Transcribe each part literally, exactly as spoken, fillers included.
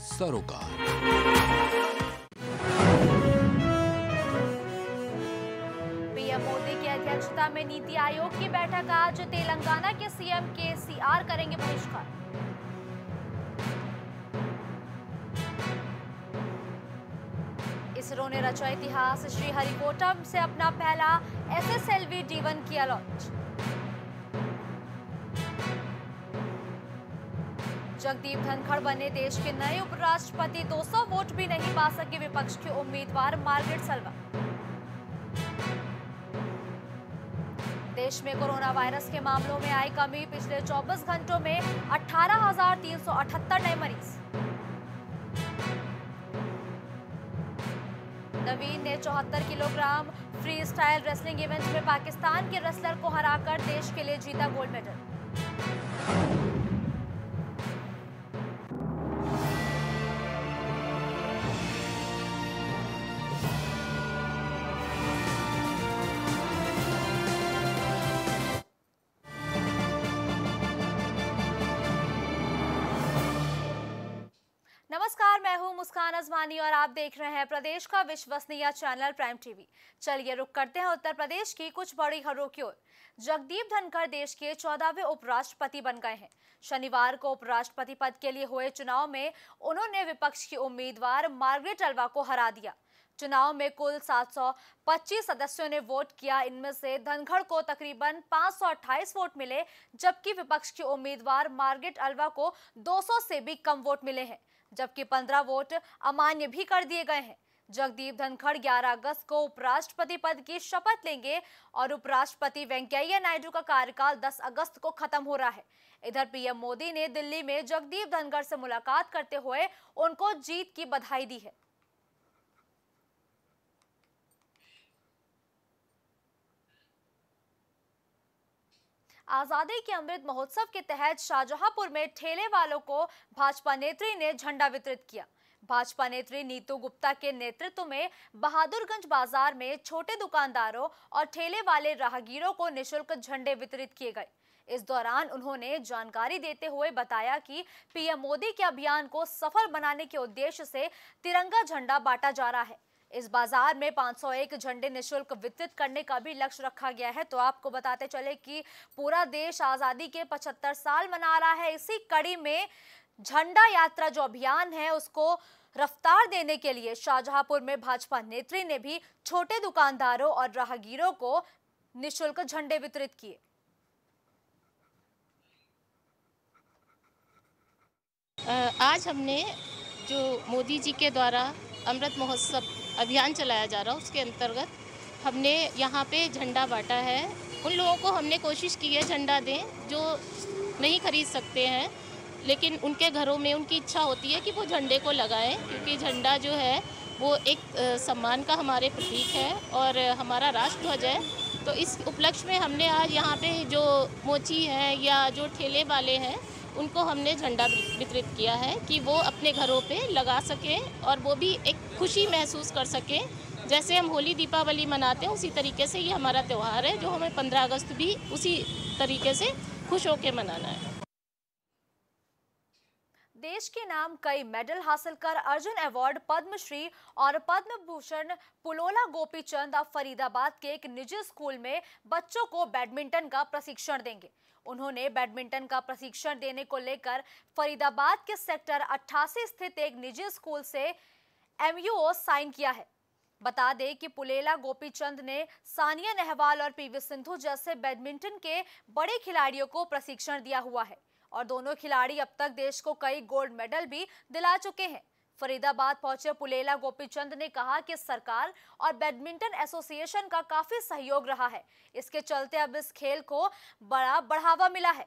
सरोकार। पीएम मोदी की अध्यक्षता में नीति आयोग की बैठक आज। तेलंगाना के सीएम के सीआर करेंगे बहिष्कार। इसरो ने रचा इतिहास। श्रीहरिकोटा से अपना पहला एसएसएलवी डी वन किया लॉन्च। जगदीप धनखड़ बने देश के नए उपराष्ट्रपति। दो सौ वोट भी नहीं पा सके विपक्ष के उम्मीदवार मार्गरेट सलवा। देश में कोरोना वायरस के मामलों में आई कमी। पिछले चौबीस घंटों में अठारह हजार तीन सौ अठहत्तर नए मरीज। नवीन ने चौहत्तर kilogram free style wrestling event में पाकिस्तान के रेसलर को हराकर देश के लिए जीता गोल्ड मेडल। नमस्कार, मैं हूं मुस्कान अजमानी और आप देख रहे हैं प्रदेश का विश्वसनीय चैनल प्राइम टीवी। चलिए रुक करते हैं उत्तर प्रदेश की कुछ बड़ी खबरों की ओर। जगदीप धनखड़ देश के चौदहवें उपराष्ट्रपति बन गए हैं। शनिवार को उपराष्ट्रपति पद के लिए हुए चुनाव में उन्होंने विपक्ष की उम्मीदवार मार्गरेट सलवा को हरा दिया। चुनाव में कुल सात सौ पच्चीस सदस्यों ने वोट किया। इनमें से धनखड़ को तकरीबन पाँच सौ अट्ठाईस वोट मिले, जबकि विपक्ष की उम्मीदवार मार्गरेट सलवा को दो सौ से भी कम वोट मिले हैं, जबकि पंद्रह वोट अमान्य भी कर दिए गए हैं। जगदीप धनखड़ ग्यारह अगस्त को उपराष्ट्रपति पद की शपथ लेंगे और उपराष्ट्रपति वेंकैया नायडू का कार्यकाल दस अगस्त को खत्म हो रहा है। इधर पीएम मोदी ने दिल्ली में जगदीप धनखड़ से मुलाकात करते हुए उनको जीत की बधाई दी है। आजादी के अमृत महोत्सव के तहत शाहजहांपुर में ठेले वालों को भाजपा नेत्री ने झंडा वितरित किया। भाजपा नेत्री नीतू गुप्ता के नेतृत्व में बहादुरगंज बाजार में छोटे दुकानदारों और ठेले वाले राहगीरों को निःशुल्क झंडे वितरित किए गए। इस दौरान उन्होंने जानकारी देते हुए बताया कि पीएम मोदी के अभियान को सफल बनाने के उद्देश्य से तिरंगा झंडा बांटा जा रहा है। इस बाजार में पाँच सौ एक झंडे निःशुल्क वितरित करने का भी लक्ष्य रखा गया है। तो आपको बताते चले कि पूरा देश आजादी के पचहत्तर साल मना रहा है। इसी कड़ी में झंडा यात्रा जो अभियान है उसको रफ्तार देने के लिए शाहजहांपुर में भाजपा नेत्री ने भी छोटे दुकानदारों और राहगीरों को निःशुल्क झंडे वितरित किए। आज हमने जो मोदी जी के द्वारा अमृत महोत्सव अभियान चलाया जा रहा है उसके अंतर्गत हमने यहाँ पे झंडा बांटा है। उन लोगों को हमने कोशिश की है झंडा दें जो नहीं खरीद सकते हैं, लेकिन उनके घरों में उनकी इच्छा होती है कि वो झंडे को लगाएं, क्योंकि झंडा जो है वो एक सम्मान का हमारे प्रतीक है और हमारा राष्ट्रध्वज है। तो इस उपलक्ष्य में हमने आज यहाँ पे जो मोची हैं या जो ठेले वाले हैं उनको हमने झंडा वितरित किया है कि वो अपने घरों पे लगा सकें और वो भी एक खुशी महसूस कर सकें। जैसे हम होली दीपावली मनाते हैं उसी तरीके से ये हमारा त्यौहार है, जो हमें पंद्रह अगस्त भी उसी तरीके से खुश होकर मनाना है। देश के नाम कई मेडल हासिल कर अर्जुन अवार्ड, पद्मश्री और पद्म भूषण पुलोला गोपीचंद अब फरीदाबाद के एक निजी स्कूल में बच्चों को बैडमिंटन का प्रशिक्षण देंगे। उन्होंने बैडमिंटन का प्रशिक्षण देने को लेकर फरीदाबाद के सेक्टर अट्ठासी स्थित एक निजी स्कूल से एमयूओ साइन किया है। बता दें कि पुलेला गोपीचंद ने सानिया नेहवाल और पीवी सिंधु जैसे बैडमिंटन के बड़े खिलाड़ियों को प्रशिक्षण दिया हुआ है और दोनों खिलाड़ी अब तक देश को कई गोल्ड मेडल भी दिला चुके हैं। फरीदाबाद पहुंचे पुलेला गोपीचंद ने कहा कि सरकार और बैडमिंटन एसोसिएशन का काफी सहयोग रहा है, इसके चलते अब इस खेल को बड़ा बढ़ावा मिला है।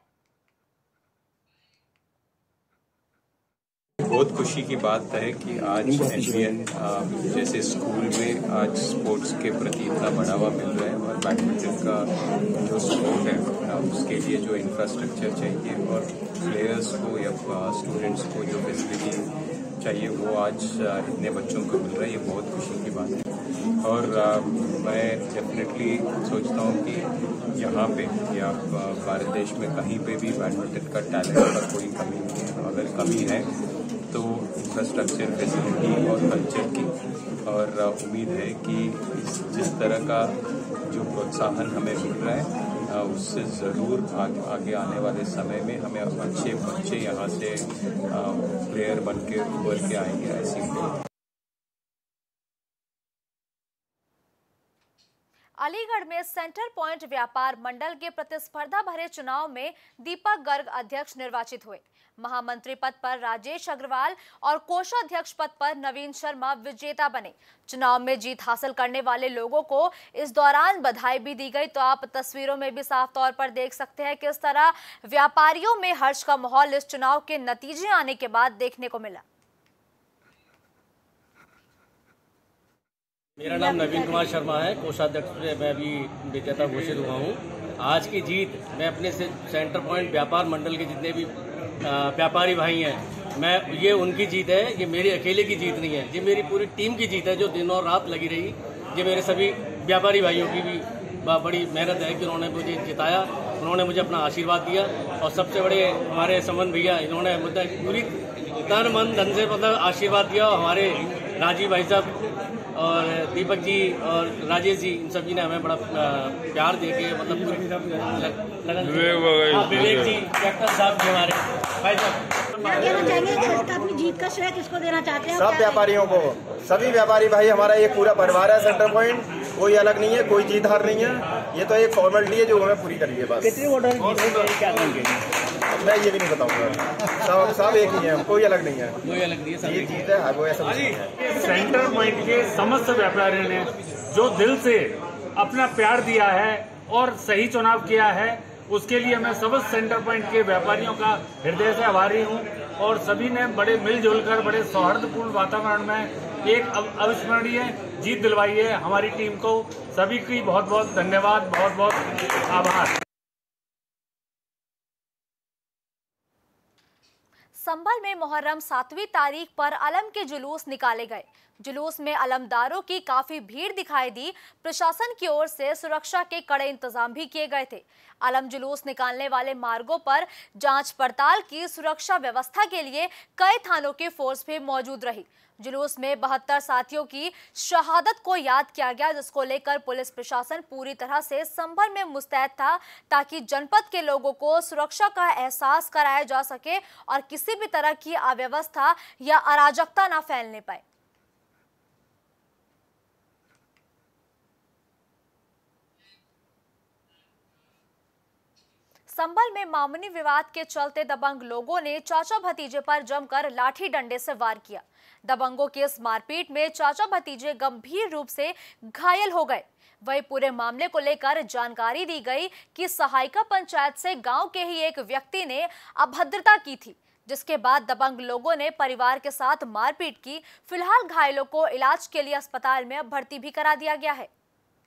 बहुत खुशी की बात है कि आज एचवीएन जैसे स्कूल में आज स्पोर्ट्स के प्रति इतना बढ़ावा मिल रहा है और बैडमिंटन का जो स्पोर्ट है उसके लिए जो इंफ्रास्ट्रक्चर चाहिए और प्लेयर्स को या स्टूडेंट्स को जो फैसिलिटी चाहिए वो आज इतने बच्चों को मिल रहा है। ये बहुत खुशी की बात है और मैं डेफिनेटली सोचता हूँ कि यहाँ पे या भारत देश में कहीं पे भी बैडमिंटन का टैलेंट का कोई कमी नहीं है। अगर कमी है तो इंफ्रास्ट्रक्चर, फैसिलिटी और कल्चर की। और उम्मीद है कि इस जिस तरह का जो प्रोत्साहन हमें मिल रहा है उससे ज़रूर आगे, आगे आने वाले समय में हमें अच्छे बच्चे यहाँ से प्लेयर बन के उभर के आएंगे, ऐसी उम्मीद। अलीगढ़ में सेंटर पॉइंट व्यापार मंडल के प्रतिस्पर्धा भरे चुनाव में दीपक गर्ग अध्यक्ष निर्वाचित हुए। महामंत्री पद पर राजेश अग्रवाल और कोषाध्यक्ष पद पर नवीन शर्मा विजेता बने। चुनाव में जीत हासिल करने वाले लोगों को इस दौरान बधाई भी दी गई। तो आप तस्वीरों में भी साफ तौर पर देख सकते हैं किस तरह व्यापारियों में हर्ष का माहौल इस चुनाव के नतीजे आने के बाद देखने को मिला। मेरा नाम नवीन कुमार शर्मा है, कोषाध्यक्ष से मैं भी विजेता घोषित हुआ हूँ। आज की जीत मैं अपने से सेंटर पॉइंट व्यापार मंडल के जितने भी व्यापारी भाई हैं, मैं ये उनकी जीत है, ये मेरी अकेले की जीत नहीं है, ये मेरी पूरी टीम की जीत है जो दिन और रात लगी रही। ये मेरे सभी व्यापारी भाइयों की भी बड़ी मेहनत है कि उन्होंने मुझे जिताया, उन्होंने मुझे अपना आशीर्वाद दिया। और सबसे बड़े हमारे समन भैया, इन्होंने मुझे पूरी तन मन धन से मतलब आशीर्वाद दिया। और हमारे राजीव भाई साहब और दीपक जी और राजेश जी, इन सभी ने हमें बड़ा प्यार देके मतलब विवेक जी, डॉक्टर साहब जी हमारे भाई साहब। क्या कहना चाहेंगे, अपनी जीत का श्रेय किसको देना चाहते हैं? सब व्यापारियों को, सभी व्यापारी भाई, हमारा एक पूरा परिवार है सेंटर पॉइंट, कोई अलग नहीं है, कोई जीत हार नहीं है। ये तो एक फॉर्मेलिटी है जो हमें पूरी करनी है बस। कितने वोटर क्या करेंगे मैं ये भी नहीं बताऊंगा, सब सब एक ही है, कोई अलग नहीं है, कोई अलग नहीं है, सब ये जीत है वो ऐसा नहीं है। सेंटर पॉइंट के समस्त व्यापारियों ने जो दिल से अपना प्यार दिया है और सही चुनाव किया है, उसके लिए मैं समस्त सेंटर पॉइंट के व्यापारियों का हृदय से आभारी हूं। और सभी ने बड़े मिलजुल कर बड़े सौहार्दपूर्ण वातावरण में एक अविस्मरणीय जीत दिलवाई है हमारी टीम को। सभी की बहुत बहुत धन्यवाद, बहुत बहुत आभार। संभल में मुहर्रम सातवीं तारीख पर अलम के जुलूस निकाले गए। जुलूस में अलमदारों की काफी भीड़ दिखाई दी। प्रशासन की ओर से सुरक्षा के कड़े इंतजाम भी किए गए थे। अलम जुलूस निकालने वाले मार्गों पर जांच पड़ताल की सुरक्षा व्यवस्था के लिए कई थानों की फोर्स भी मौजूद रही। जुलूस में बहत्तर साथियों की शहादत को याद किया गया, जिसको लेकर पुलिस प्रशासन पूरी तरह से संभल में मुस्तैद था ताकि जनपद के लोगों को सुरक्षा का एहसास कराया जा सके और किसी भी तरह की अव्यवस्था या अराजकता न फैलने पाए। संभल में मामूली विवाद के चलते दबंग लोगों ने चाचा भतीजे पर जमकर लाठी डंडे से वार किया। दबंगों की इस मारपीट में चाचा भतीजे गंभीर रूप से घायल हो गए। वही पूरे मामले को लेकर जानकारी दी गई कि सहायका पंचायत से गांव के ही एक व्यक्ति ने अभद्रता की थी, जिसके बाद दबंग लोगों ने परिवार के साथ मारपीट की। फिलहाल घायलों को इलाज के लिए अस्पताल में भर्ती भी करा दिया गया है।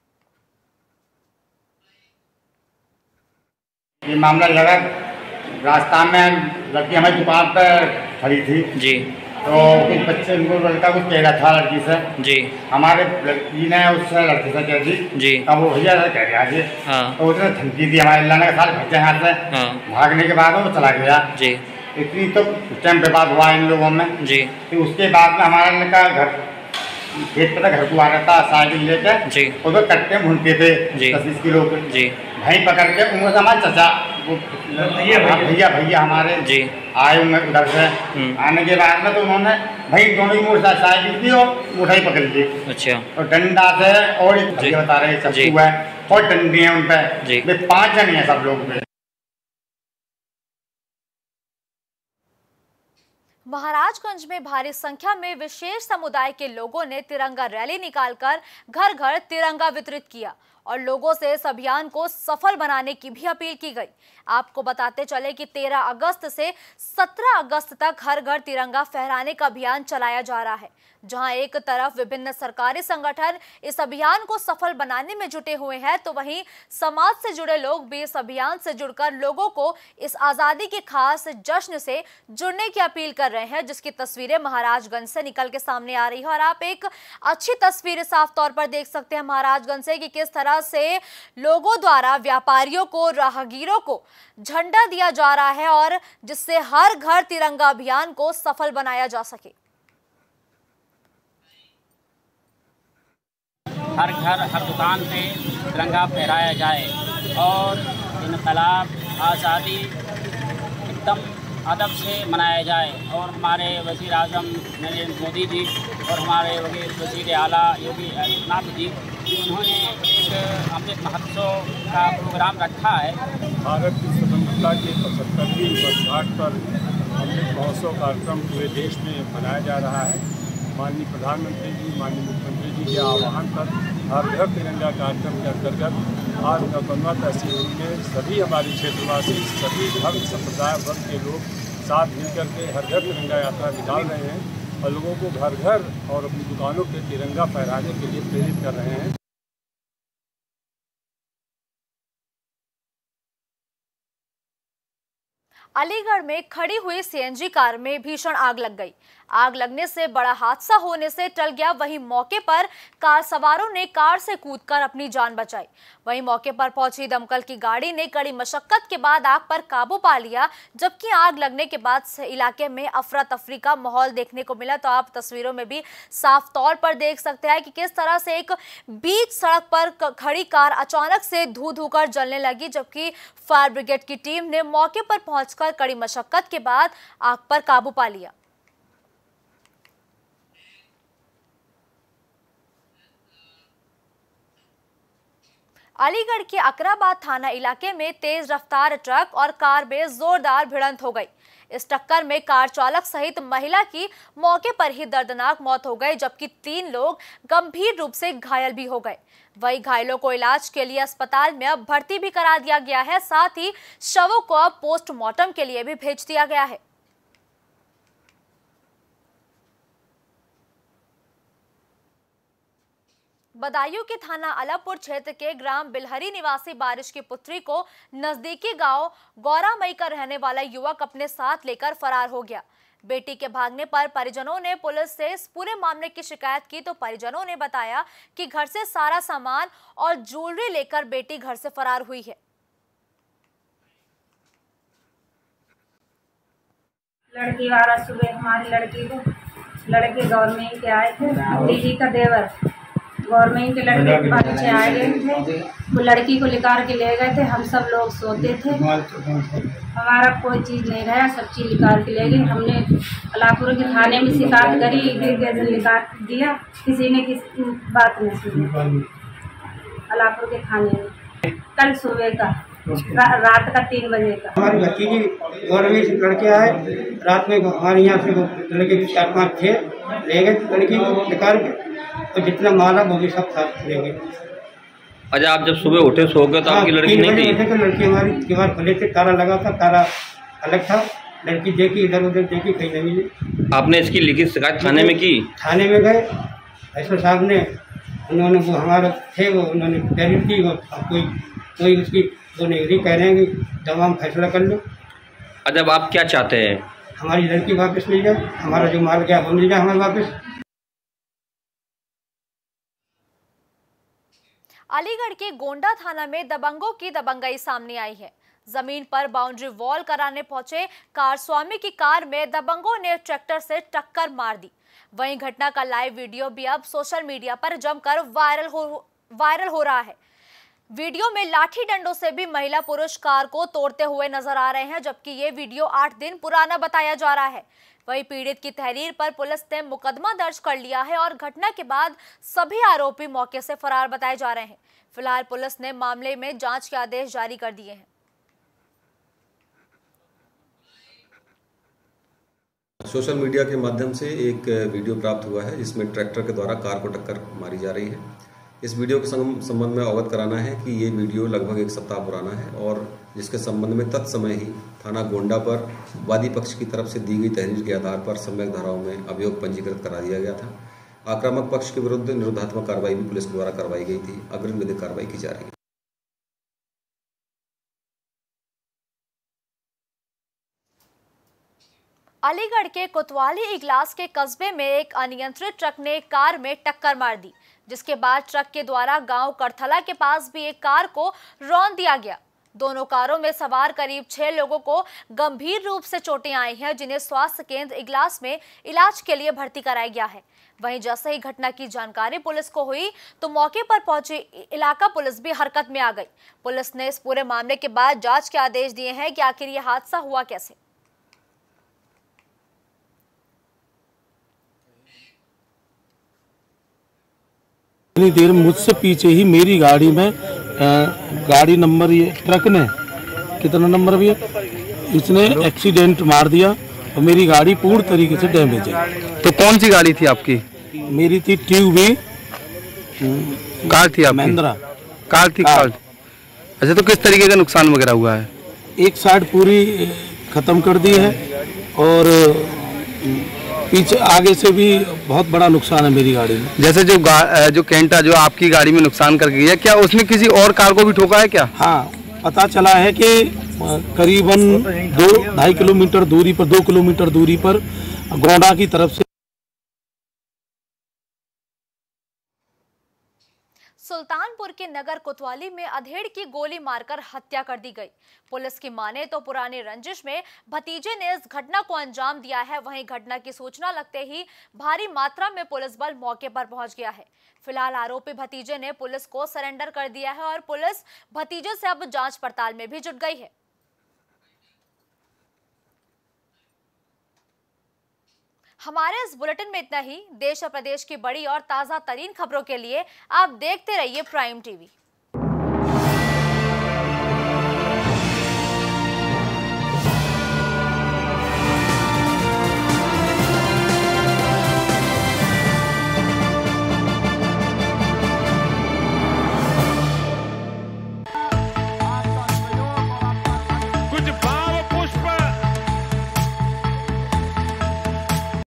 ये मामला लगा रास्ता में, लड़की हमारी दुकान पर खड़ी थी जी, तो कुछ बच्चे उनको लड़का कुछ कह रहा था लड़की से जी, हमारे लड़की ने उससे लड़की से कह दी जी, अब वो भैया कह रहा जी, हाँ। तो उसने धमकी दी हमारे अल्लाह ने साल भज्जे हाथ से, हाँ। भागने के बाद वो चला गया जी। इतनी तो टाइम पे बात हुआ इन लोगों में जी। तो उसके बाद में हमारा लड़का घर खेत पे घर को आ रहा था साइकिल लेकर जी, उधर कट्टे भूनते थे दस बीस किलो जी, भाई पकड़ के उनको हमारे चाचा वो भैया भैया भैया हमारे जी आए उन्हें उधर से। आने के बाद में तो उन्होंने भाई दोनों की मोटरसाइकिल की और मुठाई पकड़ ली, अच्छा, और डंडा से और एक भैया बता रहे चप्पू है और डंडी है उन पे, पांच जन है सब लोग पे। महाराजगंज में भारी संख्या में विशेष समुदाय के लोगों ने तिरंगा रैली निकालकर घर घर तिरंगा वितरित किया और लोगों से इस अभियान को सफल बनाने की भी अपील की गई। आपको बताते चले कि तेरह अगस्त से सत्रह अगस्त तक हर घर तिरंगा फहराने का अभियान चलाया जा रहा है, जहां एक तरफ विभिन्न सरकारी संगठन इस अभियान को सफल बनाने में जुटे हुए हैं, तो वहीं समाज से जुड़े लोग भी इस अभियान से जुड़कर लोगों को इस आजादी के खास जश्न से जुड़ने की अपील कर रहे हैं, जिसकी तस्वीरें महाराजगंज से निकल के सामने आ रही है। और आप एक अच्छी तस्वीर साफ तौर पर देख सकते हैं महाराजगंज से कि किस तरह से लोगों द्वारा व्यापारियों को, राहगीरों को झंडा दिया जा रहा है और जिससे हर घर तिरंगा अभियान को सफल बनाया जा सके। हर घर हर दुकान पे तिरंगा फहराया जाए और इनकलाब आज़ादी एकदम अदब से मनाया जाए। और हमारे वज़ीर आज़म नरेंद्र मोदी जी और हमारे वज़ीर आला योगी आदित्यनाथ जी, उन्होंने एक अमृत महोत्सव का प्रोग्राम रखा है। भारत की स्वतंत्रता की पचहत्तरवीं वर्षगांठ पर अमृत महोत्सव कार्यक्रम पूरे देश में मनाया जा रहा है। माननीय प्रधानमंत्री जी, माननीय मुख्यमंत्री जी के आह्वान पर हर घर तिरंगा कार्यक्रम के अंतर्गत आज नौतनवा तहसील में सभी हमारे क्षेत्रवासी, सभी धर्म संप्रदाय वर्ग के लोग साथ मिलकर के हर घर तिरंगा यात्रा निकाल रहे हैं और लोगों को घर घर और अपनी दुकानों पे तिरंगा फहराने के लिए प्रेरित कर रहे हैं। अलीगढ़ में खड़ी हुई सीएनजी कार में भीषण आग लग गई। आग लगने से बड़ा हादसा होने से टल गया। वहीं मौके पर कार सवारों ने कार से कूदकर अपनी जान बचाई। वहीं मौके पर पहुंची दमकल की गाड़ी ने कड़ी मशक्कत के बाद आग पर काबू पा लिया। जबकि आग लगने के बाद इलाके में अफरा तफरी का माहौल देखने को मिला। तो आप तस्वीरों में भी साफ तौर पर देख सकते हैं कि किस तरह से एक बीच सड़क पर खड़ी कार अचानक से धू धू कर जलने लगी। जबकि फायर ब्रिगेड की टीम ने मौके पर पहुंचकर कड़ी मशक्कत के बाद आग पर काबू पा लिया। अलीगढ़ के अकराबाद थाना इलाके में तेज रफ्तार ट्रक और कार में जोरदार भिड़ंत हो गई। इस टक्कर में कार चालक सहित महिला की मौके पर ही दर्दनाक मौत हो गई, जबकि तीन लोग गंभीर रूप से घायल भी हो गए। वहीं घायलों को इलाज के लिए अस्पताल में अब भर्ती भी करा दिया गया है। साथ ही शवों को अब पोस्टमार्टम के लिए भी भेज दिया गया है। बदायूं के थाना अलापुर क्षेत्र के ग्राम बिलहरी निवासी बारिश की पुत्री को नजदीकी गांव गौरामई का रहने वाला युवक अपने साथ लेकर फरार हो गया। बेटी के भागने पर परिजनों ने पुलिस से इस पूरे मामले की शिकायत की तो परिजनों ने बताया कि घर से सारा सामान और ज्वेलरी लेकर बेटी घर से फरार हुई है। लड़की वाला सुबह हमारी लड़की को लड़के गवर्नमेंट के आए थे, दीदी का देवर गवर्नमेंट के लड़के के पीछे आए गए थे। वो लड़की को निकाल के ले गए थे। हम सब लोग सोते थे, हमारा कोई चीज़ नहीं रहा, सब चीज़ निकाल के ले गए। हमने अलापुर के थाने में शिकायत करी, एक निकाल दिया, किसी ने किसी बात नहीं सुनी। अलापुर के थाने में कल सुबह का रा, रात का तीन बजे का हमारी भतीजी गवर्नमेंट से लड़के आए रात में, हमारे यहाँ से वो लड़के चार पाँच थे, ले गए लड़की को निकाल के और जितना माला वो भी सब साथ ले गए। अच्छा, आप जब सुबह उठे सो गए तो आपकी लड़की नहीं थी? तो लड़की हमारी दीवार खुले थे, ताला लगा था, ताला अलग था। लड़की देखी, इधर उधर देखी, कहीं नहीं मिली। आपने इसकी लिखित शिकायत थाने में की? थाने में गए, एस साहब ने, उन्होंने वो हमारे थे वो उन्होंने तहरीर की, वो कोई कोई उसकी वो नहीं कह रहे हैं कि तमाम फैसला कर लो। अच्छा, आप क्या चाहते हैं? हमारी लड़की वापस मिल जाए, हमारा जो माल गया वो मिल जाए हमारे वापस। अलीगढ़ के गोंडा थाना में दबंगों की दबंगई सामने आई है। जमीन पर बाउंड्री वॉल कराने पहुंचे कार स्वामी की कार में दबंगों ने ट्रैक्टर से टक्कर मार दी। वहीं घटना का लाइव वीडियो भी अब सोशल मीडिया पर जमकर वायरल हो वायरल हो रहा है। वीडियो में लाठी डंडों से भी महिला पुरुष कार को तोड़ते हुए नजर आ रहे हैं, जबकि ये वीडियो आठ दिन पुराना बताया जा रहा है। वहीं पीड़ित की तहरीर पर पुलिस ने मुकदमा दर्ज कर लिया है और घटना के बाद सभी आरोपी मौके से फरार बताए जा रहे हैं। फिलहाल पुलिस ने मामले में जांच के आदेश जारी कर दिए हैं। सोशल मीडिया के माध्यम से एक वीडियो प्राप्त हुआ है जिसमें ट्रैक्टर के द्वारा कार को टक्कर मारी जा रही है। इस वीडियो के संबंध में अवगत कराना है कि ये वीडियो लगभग एक सप्ताह पुराना है और जिसके संबंध में तत्समय ही थाना गोंडा पर वादी पक्ष की तरफ से दी गई तहरीर के आधार पर सम्यक धाराओं में अभियोग पंजीकृत करा दिया गया था। आक्रामक पक्ष के विरुद्ध निरोधात्मक कार्रवाई भी पुलिस द्वारा करवाई गई थी। अग्रिम विधिक कार्रवाई की जा रही है। अलीगढ़ के कोतवाली इगलास के कस्बे में एक अनियंत्रित ट्रक ने एक कार में टक्कर मार दी, जिसके बाद ट्रक के द्वारा गांव करथला के पास भी एक कार को रौंद दिया गया। दोनों कारों में सवार करीब छह लोगों को गंभीर रूप से चोटें आई हैं, जिन्हें स्वास्थ्य केंद्र इगलास में इलाज के लिए भर्ती कराया गया है। वहीं जैसे ही घटना की जानकारी पुलिस को हुई तो मौके पर पहुंची इलाका पुलिस भी हरकत में आ गई। पुलिस ने इस पूरे मामले के बाद जांच के आदेश दिए हैं कि आखिर यह हादसा हुआ कैसे। इतनी देर मुझसे पीछे ही मेरी गाड़ी में आ, गाड़ी नंबर ये ट्रक ने कितना नंबर भी है, इसने एक्सीडेंट मार दिया और मेरी गाड़ी पूर्ण तरीके से डैमेज है। तो कौन सी गाड़ी थी आपकी? मेरी थी ट्यूबी कार थी आपकी? महिंद्रा कार थी कार। अच्छा, तो किस तरीके का नुकसान वगैरह हुआ है? एक साइड पूरी खत्म कर दी है और पीछे आगे से भी बहुत बड़ा नुकसान है मेरी गाड़ी में। जैसे जो जो कैंटा जो आपकी गाड़ी में नुकसान करके गया, क्या उसने किसी और कार को भी ठोका है क्या? हाँ, पता चला है कि करीबन दो ढाई किलोमीटर दूरी पर दो किलोमीटर दूरी पर गोंडा की तरफ से सुल्तानपुर के नगर कोतवाली में अधेड़ की गोली मारकर हत्या कर दी गई। पुलिस की माने तो पुरानी रंजिश में भतीजे ने इस घटना को अंजाम दिया है। वहीं घटना की सूचना लगते ही भारी मात्रा में पुलिस बल मौके पर पहुंच गया है। फिलहाल आरोपी भतीजे ने पुलिस को सरेंडर कर दिया है और पुलिस भतीजे से अब जांच पड़ताल में भी जुट गई है। हमारे इस बुलेटिन में इतना ही। देश और प्रदेश की बड़ी और ताजा तरीन खबरों के लिए आप देखते रहिए प्राइम टीवी।